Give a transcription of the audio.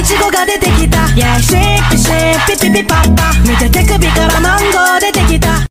イチゴが出てきた Yeah シェイクシェイクピピピパッパ見て手首からマンゴー出て